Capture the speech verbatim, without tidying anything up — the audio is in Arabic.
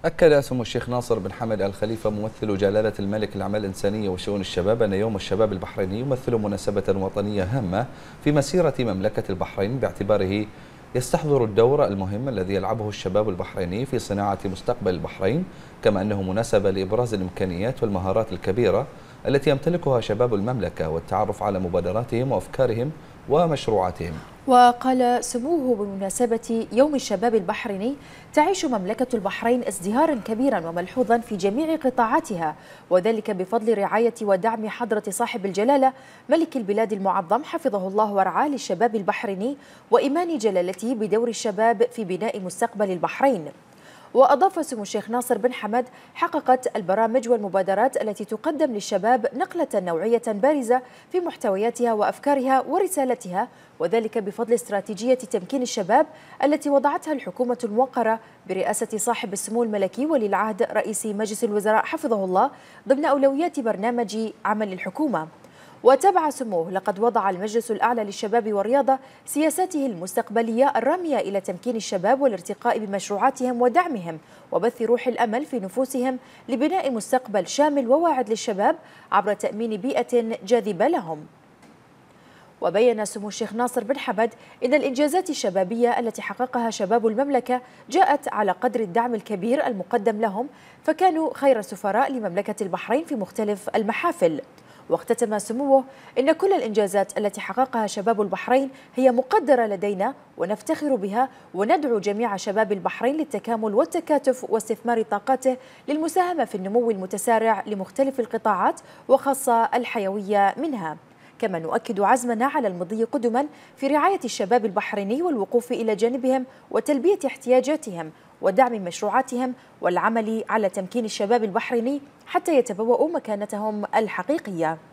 أكد سمو الشيخ ناصر بن حمد آل خليفة ممثل جلالة الملك للأعمال الإنسانية وشؤون الشباب أن يوم الشباب البحريني يمثل مناسبة وطنية هامة في مسيرة مملكة البحرين، باعتباره يستحضر الدور المهم الذي يلعبه الشباب البحريني في صناعة مستقبل البحرين، كما أنه مناسبة لإبراز الإمكانيات والمهارات الكبيرة التي يمتلكها شباب المملكة والتعرف على مبادراتهم وأفكارهم ومشروعاتهم. وقال سموه بمناسبة يوم الشباب البحريني: تعيش مملكة البحرين ازدهارا كبيرا وملحوظا في جميع قطاعاتها، وذلك بفضل رعاية ودعم حضرة صاحب الجلالة ملك البلاد المعظم حفظه الله ورعاه للشباب البحريني، وإيمان جلالته بدور الشباب في بناء مستقبل البحرين. وأضاف سمو الشيخ ناصر بن حمد: حققت البرامج والمبادرات التي تقدم للشباب نقلة نوعية بارزة في محتوياتها وأفكارها ورسالتها، وذلك بفضل استراتيجية تمكين الشباب التي وضعتها الحكومة الموقرة برئاسة صاحب السمو الملكي ولي العهد رئيس مجلس الوزراء حفظه الله ضمن أولويات برنامج عمل الحكومة. وتابع سموه: لقد وضع المجلس الأعلى للشباب والرياضة سياساته المستقبلية الرامية إلى تمكين الشباب والارتقاء بمشروعاتهم ودعمهم وبث روح الأمل في نفوسهم لبناء مستقبل شامل وواعد للشباب عبر تأمين بيئة جاذبة لهم. وبين سمو الشيخ ناصر بن حمد إن الإنجازات الشبابية التي حققها شباب المملكة جاءت على قدر الدعم الكبير المقدم لهم، فكانوا خير سفراء لمملكة البحرين في مختلف المحافل. واختتم سموه: إن كل الإنجازات التي حققها شباب البحرين هي مقدرة لدينا ونفتخر بها، وندعو جميع شباب البحرين للتكامل والتكاتف واستثمار طاقاته للمساهمة في النمو المتسارع لمختلف القطاعات وخاصة الحيوية منها. كما نؤكد عزمنا على المضي قدما في رعاية الشباب البحريني والوقوف إلى جانبهم وتلبية احتياجاتهم ودعم مشروعاتهم والعمل على تمكين الشباب البحريني حتى يتبوأوا مكانتهم الحقيقية.